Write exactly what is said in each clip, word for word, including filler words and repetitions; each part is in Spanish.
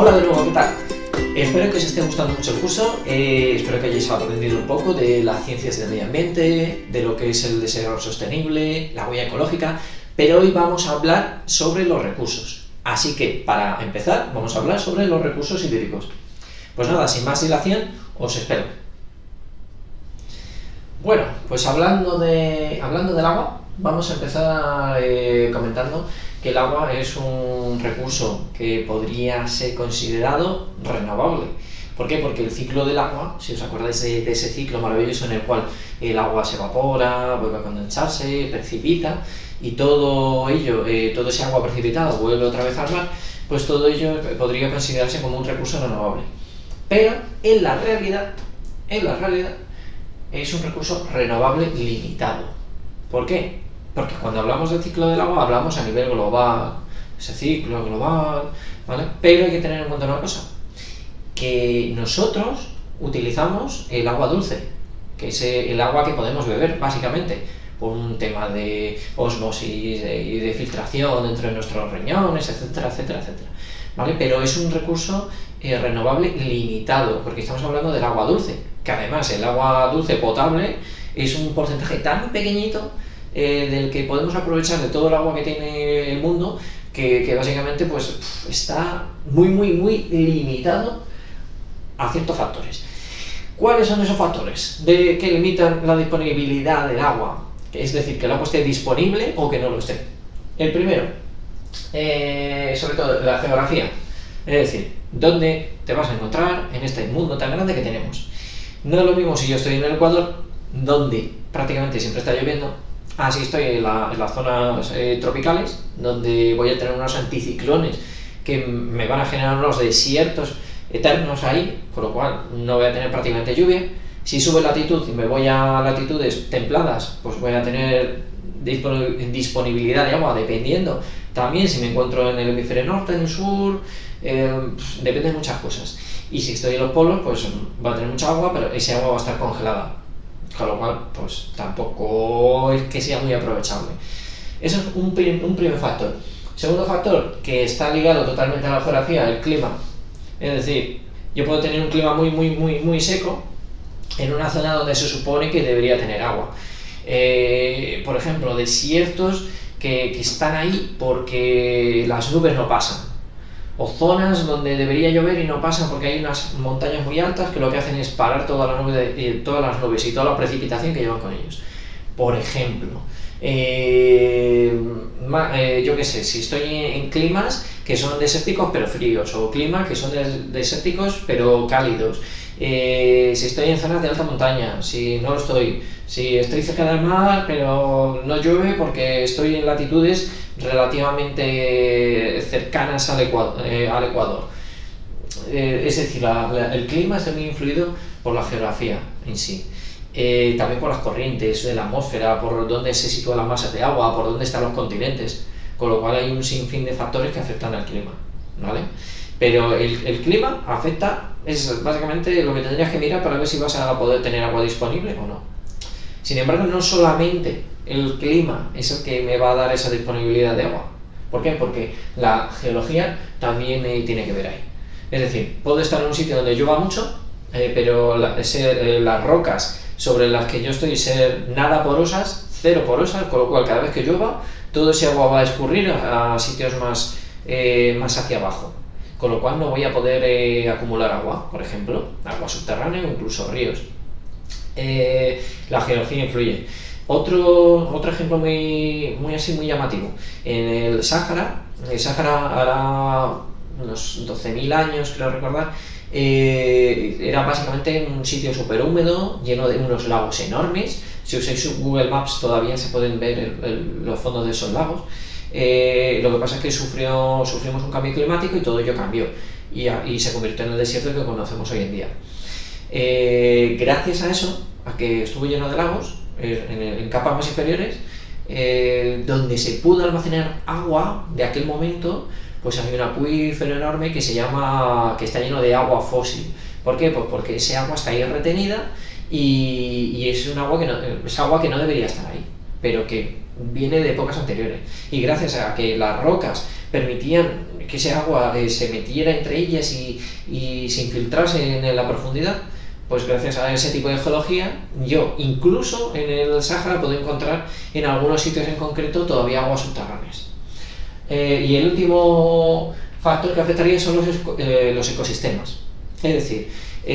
Hola de nuevo, ¿qué tal? Espero que os esté gustando mucho el curso, eh, espero que hayáis aprendido un poco de las ciencias del medio ambiente, de lo que es el desarrollo sostenible, la huella ecológica, pero hoy vamos a hablar sobre los recursos. Así que, para empezar, vamos a hablar sobre los recursos hídricos. Pues nada, sin más dilación, os espero. Bueno, pues hablando, de, hablando del agua, vamos a empezar eh, comentando que el agua es un recurso que podría ser considerado renovable. ¿Por qué? Porque el ciclo del agua, si os acordáis de, de ese ciclo maravilloso en el cual el agua se evapora, vuelve a condensarse, precipita, y todo ello, eh, todo ese agua precipitada vuelve otra vez al mar, pues todo ello podría considerarse como un recurso renovable. Pero en la realidad, en la realidad, es un recurso renovable limitado. ¿Por qué? Porque cuando hablamos del ciclo del agua hablamos a nivel global, ese ciclo global, ¿vale? Pero hay que tener en cuenta una cosa, que nosotros utilizamos el agua dulce, que es el agua que podemos beber, básicamente, por un tema de osmosis y de, de filtración dentro de nuestros riñones, etcétera, etcétera, etcétera, ¿vale? Pero es un recurso eh, renovable limitado, porque estamos hablando del agua dulce, que además el agua dulce potable es un porcentaje tan pequeñito eh, del que podemos aprovechar de todo el agua que tiene el mundo, que, que básicamente pues está muy, muy, muy limitado a ciertos factores. ¿Cuáles son esos factores de, que limitan la disponibilidad del agua? Es decir, que el agua esté disponible o que no lo esté. El primero, eh, sobre todo la geografía, es decir, ¿dónde te vas a encontrar en este mundo tan grande que tenemos? No es lo mismo si yo estoy en el Ecuador, donde prácticamente siempre está lloviendo, así estoy en, la, en las zonas eh, tropicales, donde voy a tener unos anticiclones que me van a generar unos desiertos eternos ahí, con lo cual no voy a tener prácticamente lluvia. Si sube latitud y me voy a latitudes templadas, pues voy a tener disponibilidad de agua, dependiendo también si me encuentro en el hemisferio norte, en el sur, eh, pues, depende de muchas cosas. Y si estoy en los polos, pues va a tener mucha agua, pero ese agua va a estar congelada, con lo cual pues tampoco es que sea muy aprovechable. Eso es un, un primer factor. Segundo factor, que está ligado totalmente a la geografía, el clima. Es decir, yo puedo tener un clima muy, muy, muy, muy seco en una zona donde se supone que debería tener agua. Eh, por ejemplo, desiertos que, que están ahí porque las nubes no pasan. O zonas donde debería llover y no pasa porque hay unas montañas muy altas que lo que hacen es parar toda la nube de, todas las nubes y toda la precipitación que llevan con ellos. Por ejemplo, eh, eh, yo qué sé, si estoy en, en climas que son desérticos pero fríos, o climas que son des desérticos pero cálidos, eh, si estoy en zonas de alta montaña, si no lo estoy, si estoy cerca del mar pero no llueve porque estoy en latitudes relativamente cercanas al Ecuador, eh, al Ecuador. Eh, es decir, la, la, el clima está muy influido por la geografía en sí, eh, también por las corrientes de la atmósfera, por dónde se sitúan las masas de agua, por dónde están los continentes, con lo cual hay un sinfín de factores que afectan al clima, ¿vale? Pero el, el clima afecta, es básicamente lo que tendrías que mirar para ver si vas a poder tener agua disponible o no. Sin embargo, no solamente el clima es el que me va a dar esa disponibilidad de agua. ¿Por qué? Porque la geología también eh, tiene que ver ahí. Es decir, puedo estar en un sitio donde llueva mucho, eh, pero la, ese, eh, las rocas sobre las que yo estoy ser nada porosas, cero porosas, con lo cual cada vez que llueva, todo ese agua va a escurrir a, a sitios más, eh, más hacia abajo. Con lo cual no voy a poder eh, acumular agua, por ejemplo, agua subterránea o incluso ríos. Eh, la geología influye. Otro, otro ejemplo muy, muy así, muy llamativo. En el Sáhara, el Sáhara hará unos doce mil años, creo recordar, eh, era básicamente un sitio súper húmedo, lleno de unos lagos enormes. Si usáis Google Maps todavía se pueden ver el, el, los fondos de esos lagos. Eh, lo que pasa es que sufrió, sufrimos un cambio climático y todo ello cambió y, a, y se convirtió en el desierto que conocemos hoy en día. Eh, gracias a eso, a que estuvo lleno de lagos, eh, en, en capas más inferiores, eh, donde se pudo almacenar agua de aquel momento, pues hay un acuífero enorme que se llama, que está lleno de agua fósil. ¿Por qué? Pues porque ese agua está ahí retenida y, y es un agua que no, es agua que no debería estar ahí, pero que viene de épocas anteriores. Y gracias a que las rocas permitían que ese agua eh, se metiera entre ellas y, y se infiltrase en la profundidad, pues gracias a ese tipo de geología, yo incluso en el Sáhara puedo encontrar en algunos sitios en concreto todavía aguas subterráneas. Eh, y el último factor que afectaría son los, eh, los ecosistemas. Es decir,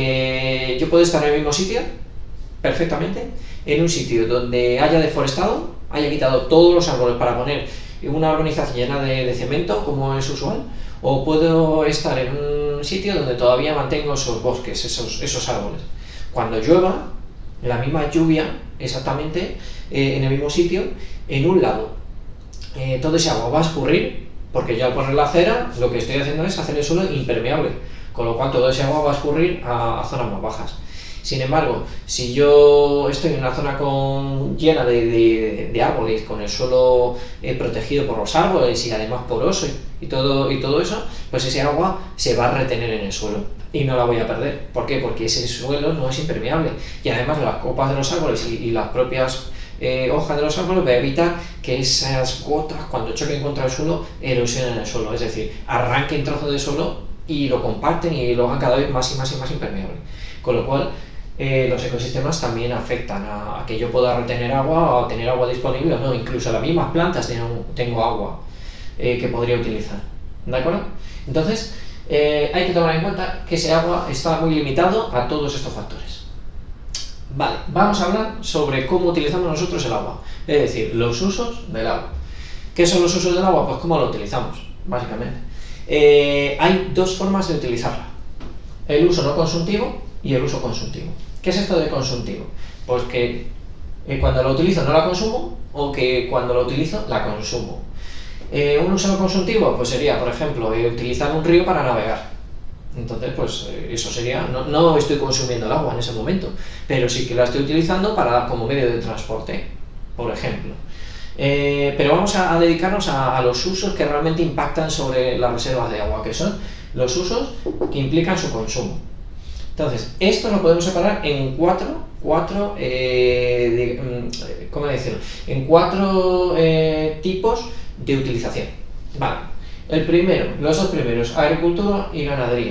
eh, yo puedo estar en el mismo sitio, perfectamente, en un sitio donde haya deforestado, haya quitado todos los árboles para poner una urbanización llena de, de cemento, como es usual, o puedo estar en un sitio donde todavía mantengo esos bosques, esos, esos árboles. Cuando llueva, la misma lluvia, exactamente, eh, en el mismo sitio, en un lado, eh, todo ese agua va a escurrir, porque yo al poner la acera, lo que estoy haciendo es hacer el suelo impermeable, con lo cual todo ese agua va a escurrir a, a zonas más bajas. Sin embargo, si yo estoy en una zona con, llena de, de, de árboles, con el suelo eh, protegido por los árboles y además poroso y, y, todo, y todo eso, pues ese agua se va a retener en el suelo y no la voy a perder. ¿Por qué? Porque ese suelo no es impermeable y además las copas de los árboles y, y las propias eh, hojas de los árboles va a evitar que esas gotas, cuando choquen contra el suelo, erosionen el suelo, es decir, arranquen trozos de suelo y lo comparten y lo hagan cada vez más y más y más impermeable. Con lo cual, Eh, los ecosistemas también afectan a, a que yo pueda retener agua o a tener agua disponible o no, incluso las mismas plantas tengo, tengo agua eh, que podría utilizar, ¿de acuerdo? Entonces, eh, hay que tomar en cuenta que ese agua está muy limitado a todos estos factores. Vale, vamos a hablar sobre cómo utilizamos nosotros el agua, es decir, los usos del agua. ¿Qué son los usos del agua? Pues cómo lo utilizamos, básicamente. Eh, hay dos formas de utilizarla, el uso no consultivo y el uso consultivo. ¿Qué es esto de consultivo? Pues que eh, cuando lo utilizo no la consumo o que cuando lo utilizo la consumo. Eh, un uso no consultivo pues sería, por ejemplo, eh, utilizar un río para navegar. Entonces, pues eh, eso sería, no, no estoy consumiendo el agua en ese momento, pero sí que la estoy utilizando para, como medio de transporte, por ejemplo. Eh, pero vamos a, a dedicarnos a, a los usos que realmente impactan sobre las reservas de agua, que son los usos que implican su consumo. Entonces, esto lo podemos separar en cuatro, cuatro eh, de, ¿cómo decirlo? En cuatro eh, tipos de utilización. Vale. El primero, los dos primeros, agricultura y ganadería.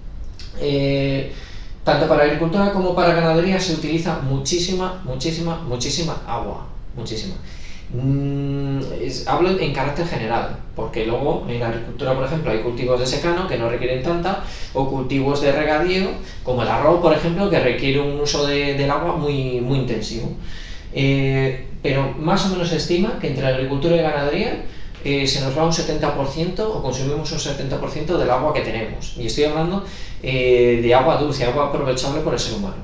Eh, tanto para agricultura como para ganadería se utiliza muchísima, muchísima, muchísima agua. Muchísima. Mm, es, hablo en carácter general, porque luego en la agricultura, por ejemplo, hay cultivos de secano que no requieren tanta, o cultivos de regadío, como el arroz, por ejemplo, que requiere un uso de, del agua muy, muy intensivo. Eh, pero más o menos se estima que entre la agricultura y ganadería eh, se nos va un setenta por ciento o consumimos un setenta por ciento del agua que tenemos. Y estoy hablando eh, de agua dulce, agua aprovechable por el ser humano.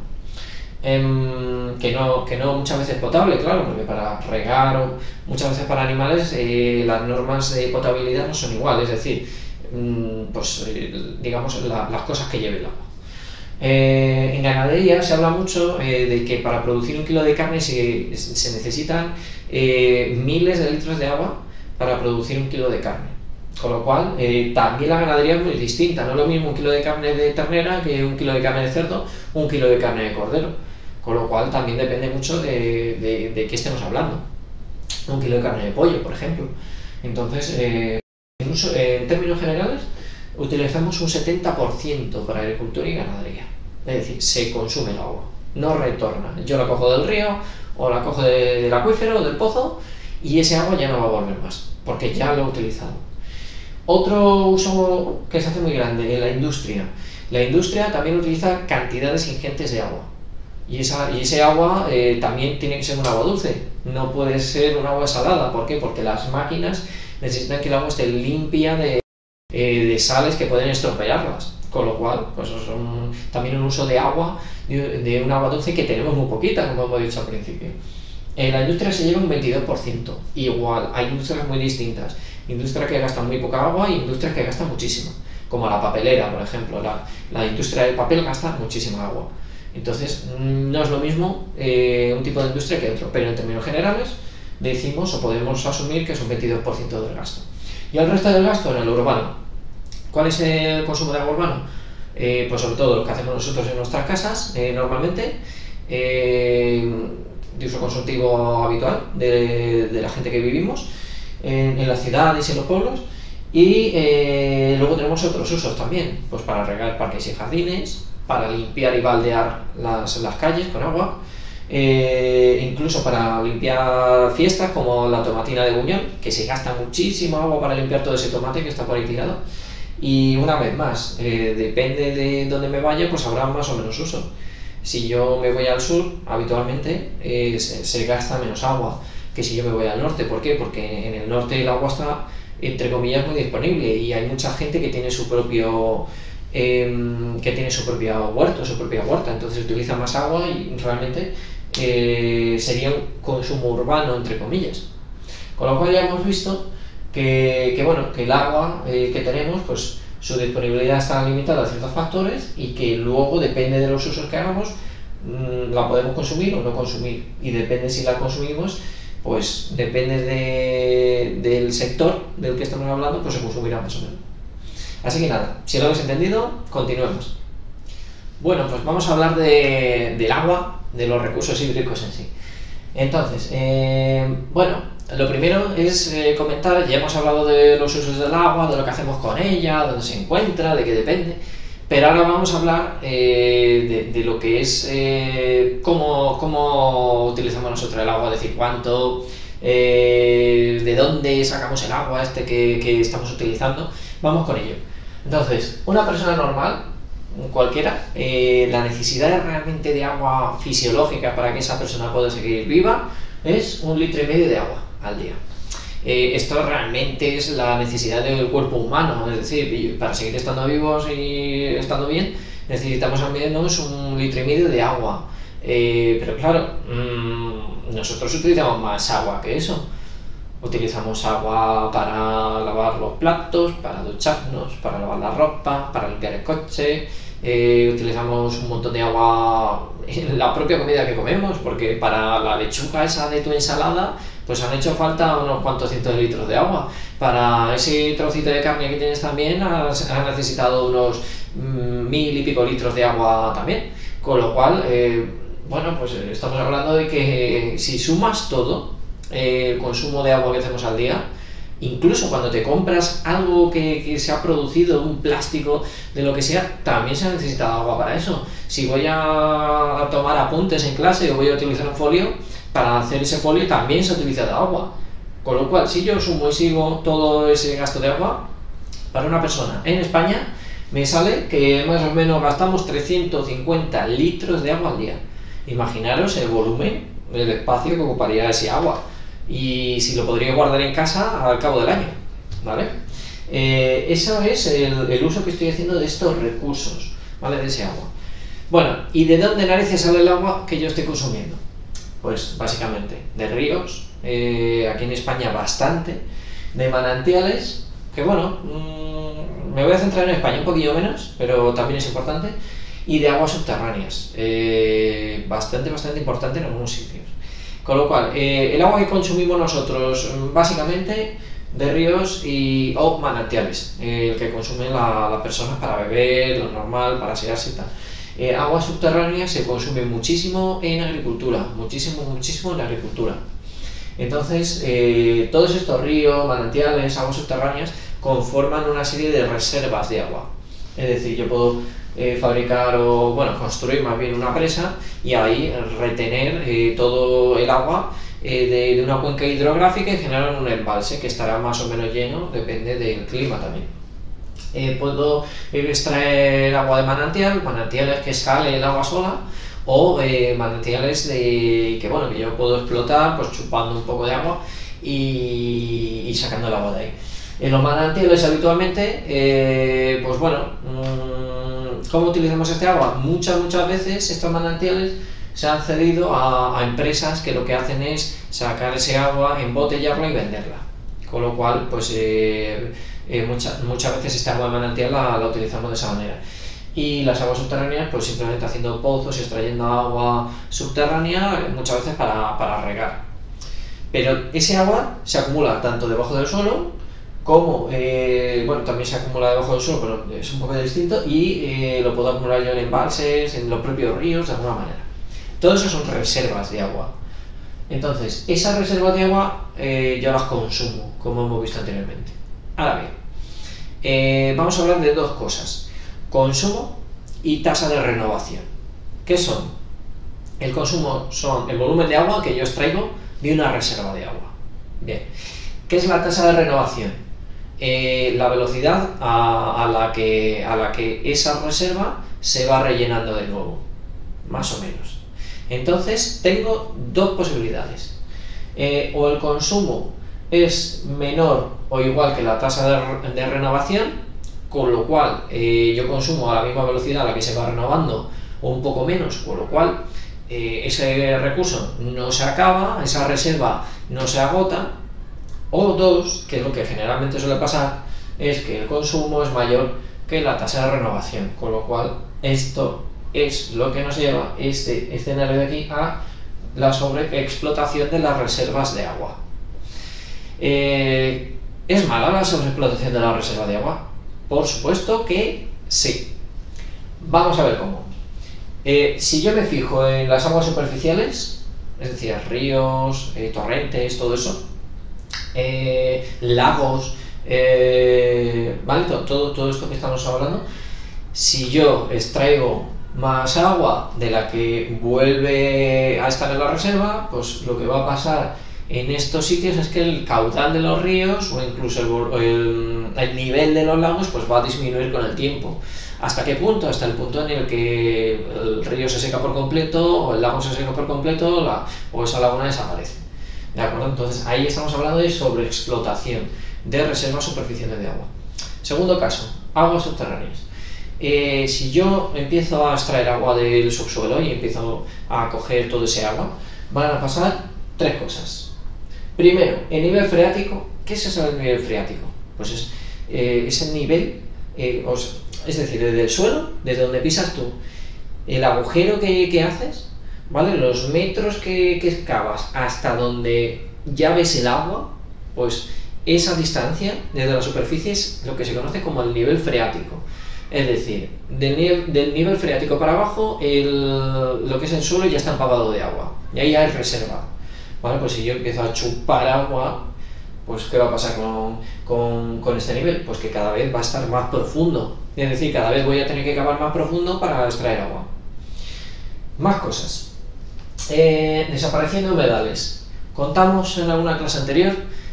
Que no, que no muchas veces potable, claro, porque para regar o muchas veces para animales eh, las normas de potabilidad no son iguales, es decir, pues eh, digamos la, las cosas que lleve el agua. Eh, en ganadería se habla mucho eh, de que para producir un kilo de carne se, se necesitan eh, miles de litros de agua para producir un kilo de carne. Con lo cual, eh, también la ganadería es muy distinta, no es lo mismo un kilo de carne de ternera que un kilo de carne de cerdo, un kilo de carne de cordero. Con lo cual también depende mucho de, de, de qué estemos hablando. Un kilo de carne de pollo, por ejemplo. Entonces, eh, en, uso, eh, en términos generales, utilizamos un setenta por ciento para agricultura y ganadería. Es decir, se consume el agua, no retorna. Yo la cojo del río, o la cojo de, del acuífero o del pozo, y ese agua ya no va a volver más, porque ya lo he utilizado. Otro uso que se hace muy grande en la industria. La industria también utiliza cantidades ingentes de agua. Y, esa, y ese agua eh, también tiene que ser un agua dulce, no puede ser un agua salada. ¿Por qué? Porque las máquinas necesitan que el agua esté limpia de, eh, de sales que pueden estropearlas. Con lo cual, pues es un, también un uso de agua, de, de un agua dulce que tenemos muy poquita, como hemos dicho al principio. En la industria se lleva un veintidós por ciento. Igual, hay industrias muy distintas. Industrias que gastan muy poca agua y industrias que gastan muchísima. Como la papelera, por ejemplo. La, la industria del papel gasta muchísima agua. Entonces, no es lo mismo eh, un tipo de industria que otro. Pero en términos generales, decimos o podemos asumir que es un veintidós por ciento del gasto. Y el resto del gasto en el urbano. ¿Cuál es el consumo de agua urbano? Eh, pues sobre todo lo que hacemos nosotros en nuestras casas, eh, normalmente. Eh, de uso consultivo habitual de, de la gente que vivimos en, en las ciudades y en los pueblos, Y eh, luego tenemos otros usos también, pues para regar parques y jardines, para limpiar y baldear las, las calles con agua, eh, incluso para limpiar fiestas como la tomatina de Buñol, que se gasta muchísimo agua para limpiar todo ese tomate que está por ahí tirado. Y una vez más, eh, depende de dónde me vaya, pues habrá más o menos uso. Si yo me voy al sur, habitualmente eh, se, se gasta menos agua que si yo me voy al norte. ¿Por qué? Porque en el norte el agua está, entre comillas, muy disponible y hay mucha gente que tiene su propio eh, que tiene su propio huerto, su propia huerta, entonces utiliza más agua y realmente eh, sería un consumo urbano, entre comillas. Con lo cual ya hemos visto que, que, bueno, que el agua eh, que tenemos, pues su disponibilidad está limitada a ciertos factores y que luego depende de los usos que hagamos, mmm, la podemos consumir o no consumir, y depende si la consumimos, pues depende de, del sector del que estamos hablando, pues se consumirá más o menos. Así que nada, si lo habéis entendido, continuemos. Bueno, pues vamos a hablar de, del agua, de los recursos hídricos en sí. Entonces, eh, bueno, lo primero es eh, comentar, ya hemos hablado de los usos del agua, de lo que hacemos con ella, dónde se encuentra, de qué depende, pero ahora vamos a hablar eh, de, de lo que es eh, cómo, cómo utilizamos nosotros el agua, es decir, cuánto, eh, de dónde sacamos el agua este que, que estamos utilizando. Vamos con ello. Entonces, una persona normal, cualquiera, eh, la necesidad realmente de agua fisiológica para que esa persona pueda seguir viva es un litro y medio de agua al día. Eh, esto realmente es la necesidad del cuerpo humano, es decir, para seguir estando vivos y estando bien necesitamos al menos un litro y medio de agua. Eh, pero claro, mmm, nosotros utilizamos más agua que eso. Utilizamos agua para lavar los platos, para ducharnos, para lavar la ropa, para limpiar el coche. Eh, utilizamos un montón de agua en la propia comida que comemos, porque para la lechuga esa de tu ensalada pues han hecho falta unos cuantos cientos de litros de agua. Para ese trocito de carne que tienes también has, has necesitado unos mmm, mil y pico litros de agua también, con lo cual eh, bueno, pues estamos hablando de que eh, si sumas todo eh, el consumo de agua que hacemos al día, incluso cuando te compras algo que, que se ha producido, un plástico, de lo que sea, también se ha necesitado agua para eso. Si voy a, a tomar apuntes en clase o voy a utilizar un folio, para hacer ese folio también se ha utilizado agua. Con lo cual, si yo sumo y sigo todo ese gasto de agua, para una persona en España me sale que más o menos gastamos trescientos cincuenta litros de agua al día. Imaginaros el volumen, el espacio que ocuparía ese agua. Y si lo podría guardar en casa al cabo del año, ¿vale? Eh, eso es el, el uso que estoy haciendo de estos recursos, ¿vale? De ese agua. Bueno, ¿y de dónde narices sale el agua que yo estoy consumiendo? Pues básicamente de ríos, eh, aquí en España bastante, de manantiales, que bueno, mmm, me voy a centrar en España un poquillo menos, pero también es importante, y de aguas subterráneas, eh, bastante, bastante importante en algunos sitios. Con lo cual, eh, el agua que consumimos nosotros, básicamente, de ríos y, o manantiales, eh, el que consumen las la personas para beber, lo normal, para asearse y tal. Eh, aguas subterráneas se consume muchísimo en agricultura, muchísimo, muchísimo en agricultura. Entonces, eh, todos estos ríos, manantiales, aguas subterráneas, conforman una serie de reservas de agua. Es decir, yo puedo eh, fabricar o, bueno, construir más bien una presa y ahí retener eh, todo el agua eh, de, de una cuenca hidrográfica y generar un embalse que estará más o menos lleno, depende del clima también. Eh, puedo extraer agua de manantial, manantiales que sale el agua sola, o eh, manantiales de, que, bueno, que yo puedo explotar pues chupando un poco de agua y, y sacando el agua de ahí. En los manantiales habitualmente, eh, pues bueno, mmm, ¿cómo utilizamos este agua? Muchas, muchas veces estos manantiales se han cedido a, a empresas que lo que hacen es sacar ese agua, embotellarla y venderla. Con lo cual, pues eh, eh, mucha, muchas veces esta agua de manantial la, la utilizamos de esa manera. Y las aguas subterráneas, pues simplemente haciendo pozos y extrayendo agua subterránea, muchas veces para, para regar. Pero ese agua se acumula tanto debajo del suelo, como, eh, bueno, también se acumula debajo del suelo, pero es un poco distinto, y eh, lo puedo acumular yo en embalses, en los propios ríos, de alguna manera. Todo eso son reservas de agua. Entonces, esas reservas de agua eh, yo las consumo, como hemos visto anteriormente. Ahora bien, Eh, vamos a hablar de dos cosas: consumo y tasa de renovación. ¿Qué son? El consumo son el volumen de agua que yo extraigo de una reserva de agua. Bien. ¿Qué es la tasa de renovación? Eh, la velocidad a, a, la que, a la que esa reserva se va rellenando de nuevo, más o menos. Entonces tengo dos posibilidades. Eh, o el consumo es menor o igual que la tasa de, de renovación, con lo cual eh, yo consumo a la misma velocidad a la que se va renovando o un poco menos, con lo cual eh, ese recurso no se acaba, esa reserva no se agota. O dos, que es lo que generalmente suele pasar, es que el consumo es mayor que la tasa de renovación, con lo cual esto es lo que nos lleva, este escenario de aquí, a la sobreexplotación de las reservas de agua. Eh, ¿Es mala la sobreexplotación de la reserva de agua? Por supuesto que sí. Vamos a ver cómo. Eh, si yo me fijo en las aguas superficiales, es decir, ríos, eh, torrentes, todo eso, eh, lagos, eh, ¿vale? Todo, todo esto que estamos hablando, si yo extraigo más agua de la que vuelve a estar en la reserva, pues lo que va a pasar en estos sitios es que el caudal de los ríos o incluso el, el, el nivel de los lagos pues va a disminuir con el tiempo. ¿Hasta qué punto? Hasta el punto en el que el río se seca por completo o el lago se seca por completo la, o esa laguna desaparece. ¿De acuerdo? Entonces ahí estamos hablando de sobreexplotación de reservas superficiales de agua. Segundo caso, aguas subterráneas. Eh, si yo empiezo a extraer agua del subsuelo y empiezo a coger todo ese agua, van a pasar tres cosas. Primero, el nivel freático. ¿Qué es eso del nivel freático? Pues es, eh, es el nivel, eh, os, es decir, desde el suelo, desde donde pisas tú, el agujero que, que haces, ¿vale? Los metros que, que excavas hasta donde ya ves el agua, pues esa distancia desde la superficie es lo que se conoce como el nivel freático. Es decir, del nivel, del nivel freático para abajo, el, lo que es el suelo ya está empapado de agua, y ahí hay reserva. ¿Vale? Pues si yo empiezo a chupar agua, pues ¿qué va a pasar con, con, con este nivel? Pues que cada vez va a estar más profundo, es decir, cada vez voy a tener que cavar más profundo para extraer agua. Más cosas. Eh, desaparición de humedales. Contamos en alguna clase anterior,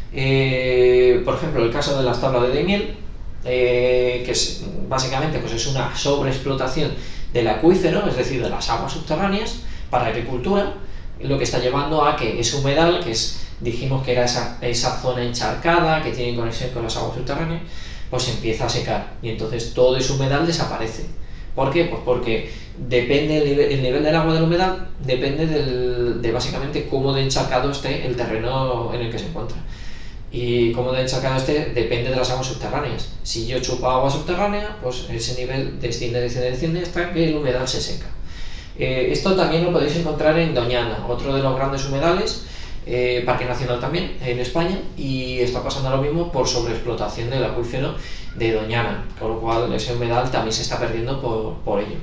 eh, por ejemplo, el caso de las tablas de Daimiel, eh, que es, básicamente pues es una sobreexplotación del acuífero, es decir, de las aguas subterráneas para agricultura, lo que está llevando a que ese humedal, que es, dijimos que era esa, esa zona encharcada que tiene conexión con las aguas subterráneas, pues empieza a secar y entonces todo ese humedal desaparece. ¿Por qué? Pues porque depende el nivel, el nivel del agua del humedal, depende del, de básicamente cómo de encharcado esté el terreno en el que se encuentra. Y cómo de encharcado esté depende de las aguas subterráneas. Si yo chupo agua subterránea, pues ese nivel desciende, desciende, desciende hasta que el humedal se seca. Eh, esto también lo podéis encontrar en Doñana, otro de los grandes humedales, eh, Parque Nacional también, en España, y está pasando lo mismo por sobreexplotación del acuífero de Doñana, con lo cual ese humedal también se está perdiendo por, por ello.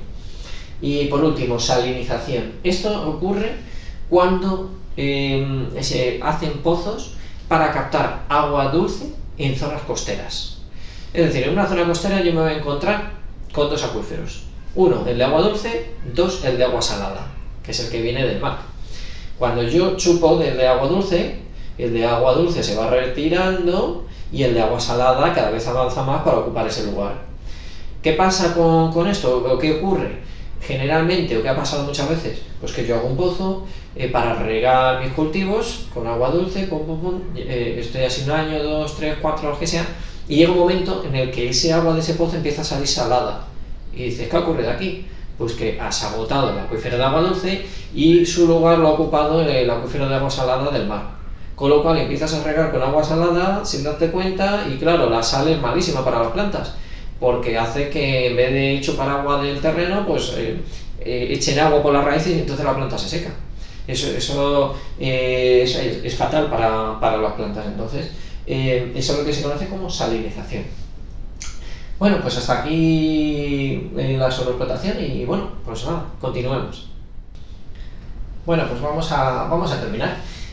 Y por último, salinización. Esto ocurre cuando eh, se hacen pozos para captar agua dulce en zonas costeras. Es decir, en una zona costera yo me voy a encontrar con dos acuíferos. Uno, el de agua dulce, dos, el de agua salada, que es el que viene del mar. Cuando yo chupo del de agua dulce, el de agua dulce se va retirando y el de agua salada cada vez avanza más para ocupar ese lugar. ¿Qué pasa con, con esto? ¿O qué ocurre? Generalmente, o que ha pasado muchas veces, pues que yo hago un pozo eh, para regar mis cultivos con agua dulce, pum, pum, pum, eh, estoy así un año, dos, tres, cuatro, lo que sea, y llega un momento en el que ese agua de ese pozo empieza a salir salada. Y dices, ¿qué ocurre de aquí? Pues que has agotado el acuífero de agua dulce y su lugar lo ha ocupado el acuífero de agua salada del mar. Con lo cual empiezas a regar con agua salada sin darte cuenta y claro, la sal es malísima para las plantas, porque hace que en vez de chupar agua del terreno, pues eh, eh, echen agua por las raíces y entonces la planta se seca. Eso, eso, eh, eso es, es fatal para, para las plantas. Entonces, eh, eso es lo que se conoce como salinización. Bueno, pues hasta aquí eh, la sobreexplotación y bueno, pues nada, continuemos. Bueno, pues vamos a, vamos a terminar.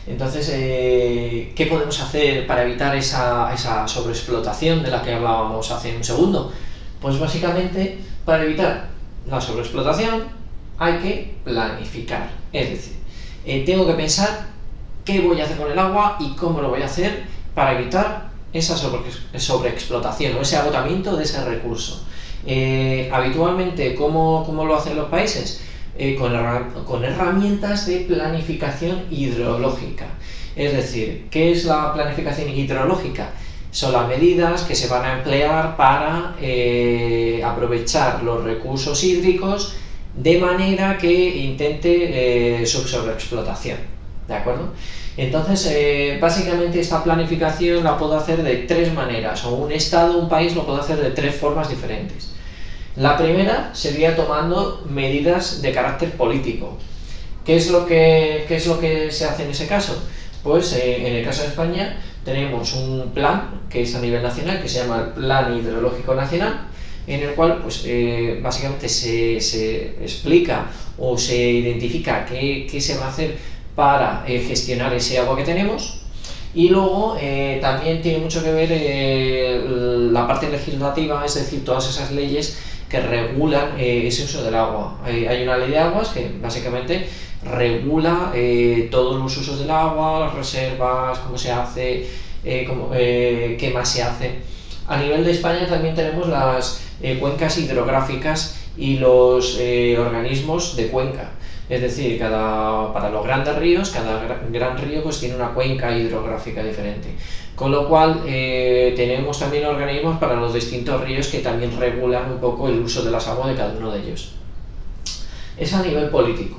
Entonces, eh, ¿qué podemos hacer para evitar esa, esa sobreexplotación de la que hablábamos hace un segundo? Pues básicamente, para evitar la sobreexplotación hay que planificar. Es decir, eh, tengo que pensar qué voy a hacer con el agua y cómo lo voy a hacer para evitar esa sobre, sobreexplotación o ese agotamiento de ese recurso. Eh, habitualmente, ¿cómo, ¿cómo lo hacen los países? Eh, con, con herramientas de planificación hidrológica. Es decir, ¿qué es la planificación hidrológica? Son las medidas que se van a emplear para eh, aprovechar los recursos hídricos de manera que intente eh, su sobreexplotación. ¿De acuerdo? Entonces, eh, básicamente esta planificación la puedo hacer de tres maneras, o un estado, un país lo puede hacer de tres formas diferentes. La primera sería tomando medidas de carácter político. ¿Qué es lo que, qué es lo que se hace en ese caso? Pues eh, en el caso de España tenemos un plan que es a nivel nacional, que se llama el Plan Hidrológico Nacional, en el cual pues, eh, básicamente se, se explica o se identifica qué, qué se va a hacer para eh, gestionar ese agua que tenemos. Y luego eh, también tiene mucho que ver eh, la parte legislativa, es decir, todas esas leyes que regulan eh, ese uso del agua. Hay, hay una ley de aguas que básicamente regula eh, todos los usos del agua, las reservas, cómo se hace, eh, cómo, eh, qué más se hace. A nivel de España también tenemos las eh, cuencas hidrográficas y los eh, organismos de cuenca. Es decir, cada, para los grandes ríos, cada gran río pues tiene una cuenca hidrográfica diferente. Con lo cual, eh, tenemos también organismos para los distintos ríos que también regulan un poco el uso de las aguas de cada uno de ellos. Es a nivel político.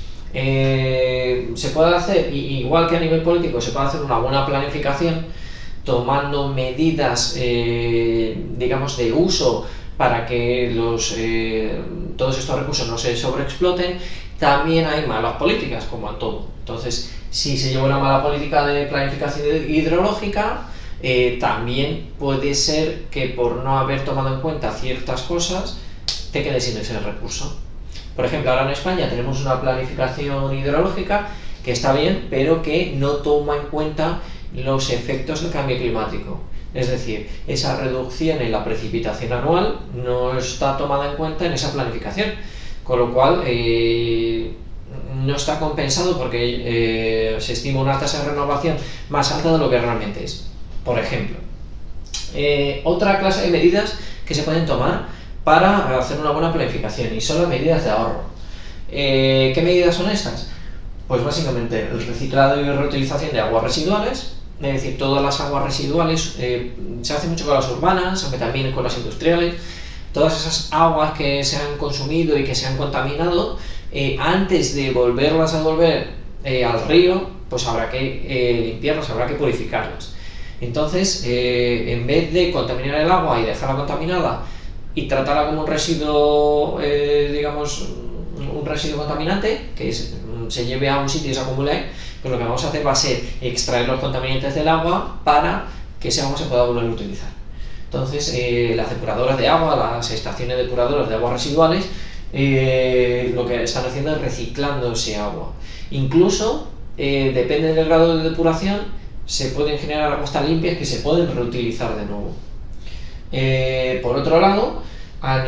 Eh, se puede hacer, igual que a nivel político, se puede hacer una buena planificación tomando medidas, eh, digamos, de uso para que los, eh, todos estos recursos no se sobreexploten. También hay malas políticas, como en todo. Entonces, si se lleva una mala política de planificación hidrológica, eh, también puede ser que por no haber tomado en cuenta ciertas cosas, te quedes sin ese recurso. Por ejemplo, ahora en España tenemos una planificación hidrológica que está bien, pero que no toma en cuenta los efectos del cambio climático. Es decir, esa reducción en la precipitación anual no está tomada en cuenta en esa planificación. Con lo cual, eh, no está compensado porque eh, se estima una tasa de renovación más alta de lo que realmente es. Por ejemplo, eh, otra clase de medidas que se pueden tomar para hacer una buena planificación, y son las medidas de ahorro. Eh, ¿Qué medidas son estas? Pues básicamente el reciclado y reutilización de aguas residuales, es decir, todas las aguas residuales, eh, se hace mucho con las urbanas, aunque también con las industriales. Todas esas aguas que se han consumido y que se han contaminado, eh, antes de volverlas a volver eh, al río, pues habrá que eh, limpiarlas, habrá que purificarlas. Entonces, eh, en vez de contaminar el agua y dejarla contaminada y tratarla como un residuo, eh, digamos, un residuo contaminante, que es, se lleve a un sitio y se acumule, pues lo que vamos a hacer va a ser extraer los contaminantes del agua para que ese agua se pueda volver a utilizar. Entonces, eh, las depuradoras de agua, las estaciones depuradoras de aguas residuales, eh, lo que están haciendo es reciclando ese agua. Incluso, eh, depende del grado de depuración, se pueden generar aguas tan limpias que se pueden reutilizar de nuevo. Eh, por otro lado, a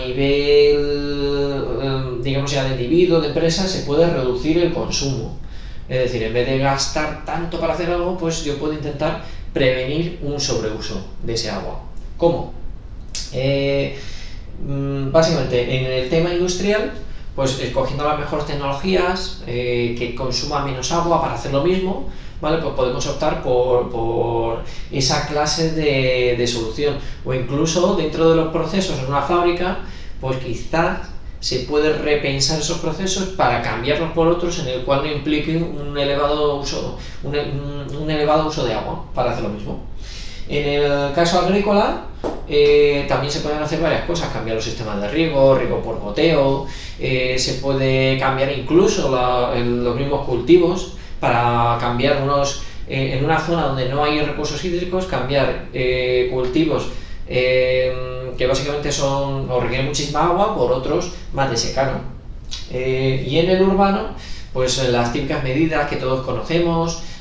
nivel, digamos ya de individuo, de empresa, se puede reducir el consumo. Es decir, en vez de gastar tanto para hacer algo, pues yo puedo intentar prevenir un sobreuso de ese agua. ¿Cómo? Eh, básicamente, en el tema industrial, pues escogiendo las mejores tecnologías eh, que consuman menos agua para hacer lo mismo, ¿vale? Pues podemos optar por, por esa clase de, de solución. O incluso dentro de los procesos en una fábrica, pues quizás se puede repensar esos procesos para cambiarlos por otros en el cual no implique un elevado uso, un, un elevado uso de agua para hacer lo mismo. En el caso agrícola, eh, también se pueden hacer varias cosas, cambiar los sistemas de riego, riego por goteo, eh, se puede cambiar incluso la, el, los mismos cultivos para cambiar unos, eh, en una zona donde no hay recursos hídricos, cambiar eh, cultivos eh, que básicamente son o requieren muchísima agua por otros más de secano. Eh, y en el urbano, pues las típicas medidas que todos conocemos,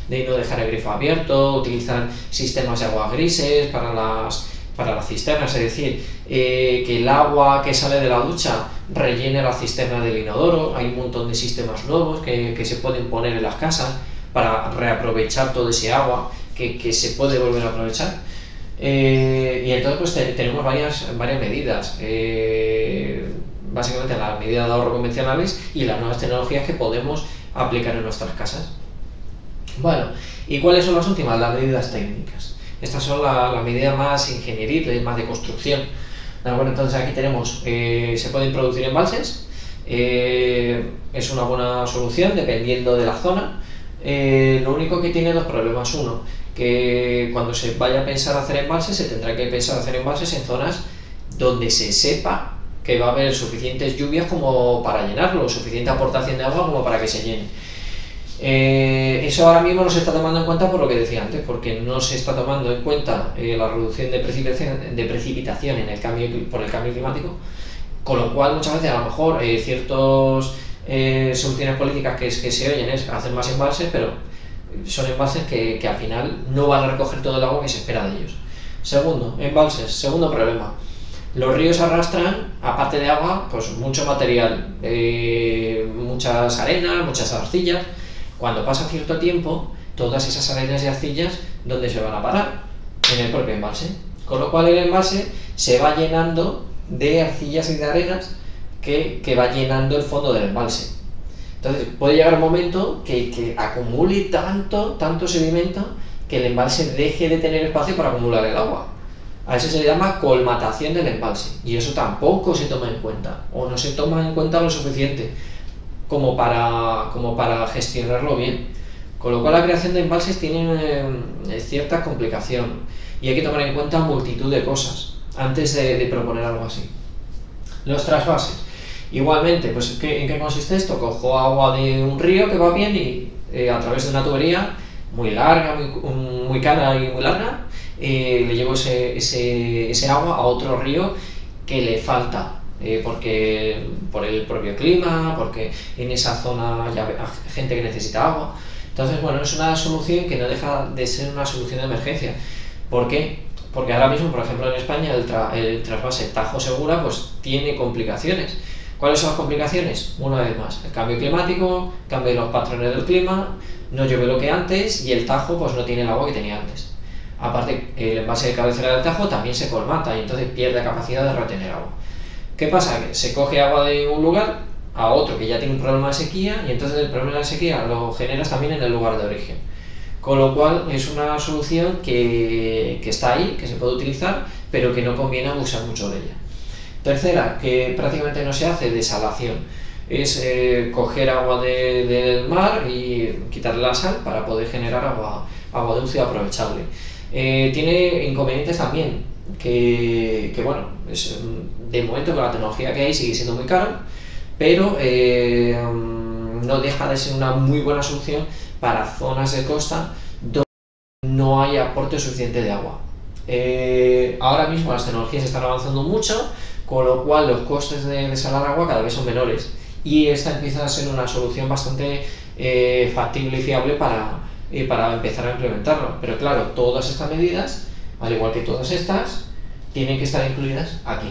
de no dejar el grifo abierto, utilizar sistemas de aguas grises para las, para las cisternas, es decir, eh, que el agua que sale de la ducha rellene la cisterna del inodoro. Hay un montón de sistemas nuevos que, que se pueden poner en las casas para reaprovechar todo ese agua que, que se puede volver a aprovechar. Eh, y entonces pues te, tenemos varias, varias medidas, eh, básicamente las medidas de ahorro convencionales y las nuevas tecnologías que podemos aplicar en nuestras casas. Bueno, ¿y cuáles son las últimas? Las medidas técnicas. Estas son las la medidas más ingenieriles, más de construcción. Bueno, entonces aquí tenemos, eh, se pueden producir embalses, eh, es una buena solución dependiendo de la zona. Eh, lo único que tiene dos problemas. Uno, que cuando se vaya a pensar hacer embalses, se tendrá que pensar hacer embalses en zonas donde se sepa que va a haber suficientes lluvias como para llenarlo, suficiente aportación de agua como para que se llene. Eh, eso ahora mismo no se está tomando en cuenta por lo que decía antes, porque no se está tomando en cuenta eh, la reducción de precipitación, de precipitación en el cambio, por el cambio climático, con lo cual muchas veces a lo mejor eh, ciertas eh, soluciones políticas que, que se oyen es hacer más embalses, pero son embalses que, que al final no van a recoger todo el agua que se espera de ellos. Segundo, embalses, segundo problema. Los ríos arrastran, aparte de agua, pues mucho material, eh, muchas arenas, muchas arcillas. Cuando pasa cierto tiempo, todas esas arenas y arcillas, ¿dónde se van a parar? En el propio embalse. Con lo cual el embalse se va llenando de arcillas y de arenas que, que va llenando el fondo del embalse. Entonces puede llegar un momento que, que acumule tanto, tanto sedimento que el embalse deje de tener espacio para acumular el agua. A eso se le llama colmatación del embalse, y eso tampoco se toma en cuenta, o no se toma en cuenta lo suficiente como para, como para gestionarlo bien. Con lo cual la creación de embalses tiene eh, cierta complicación, y hay que tomar en cuenta multitud de cosas antes de, de proponer algo así. Los trasvases. Igualmente, pues ¿en qué consiste esto? Cojo agua de un río que va bien y eh, a través de una tubería muy larga, muy, muy cara y muy larga, eh, le llevo ese, ese, ese agua a otro río que le falta, eh, porque por el propio clima, porque en esa zona hay gente que necesita agua. Entonces, bueno, es una solución que no deja de ser una solución de emergencia. ¿Por qué? Porque ahora mismo, por ejemplo, en España el, tra el trasvase Tajo-Segura pues tiene complicaciones. ¿Cuáles son las complicaciones? Una vez más, el cambio climático, cambio de los patrones del clima, no llueve lo que antes y el Tajo pues no tiene el agua que tenía antes. Aparte, el envase de cabecera del Tajo también se colmata y entonces pierde capacidad de retener agua. ¿Qué pasa? Que se coge agua de un lugar a otro que ya tiene un problema de sequía y entonces el problema de sequía lo generas también en el lugar de origen. Con lo cual es una solución que, que está ahí, que se puede utilizar, pero que no conviene abusar mucho de ella. Tercera, que prácticamente no se hace, desalación. Es eh, coger agua de, del mar y quitarle la sal para poder generar agua, agua dulce y aprovechable. Eh, tiene inconvenientes también, que, que bueno, es, de momento con la tecnología que hay sigue siendo muy caro, pero eh, no deja de ser una muy buena solución para zonas de costa donde no hay aporte suficiente de agua. Eh, ahora mismo las tecnologías están avanzando mucho, con lo cual los costes de desalar agua cada vez son menores y esta empieza a ser una solución bastante eh, factible y fiable para, eh, para empezar a implementarlo. Pero claro, todas estas medidas, al igual que todas estas, tienen que estar incluidas aquí.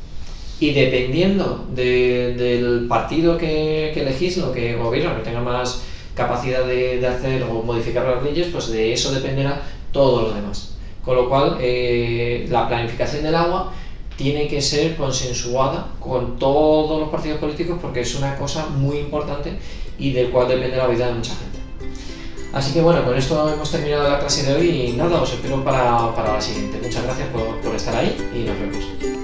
Y dependiendo de, del partido que, que legislo, que gobierna, que tenga más capacidad de, de hacer o modificar las leyes, pues de eso dependerá todo lo demás. Con lo cual, eh, la planificación del agua tiene que ser consensuada con todos los partidos políticos porque es una cosa muy importante y del cual depende la vida de mucha gente. Así que bueno, con esto hemos terminado la clase de hoy y nada, os espero para, para la siguiente. Muchas gracias por, por estar ahí y nos vemos.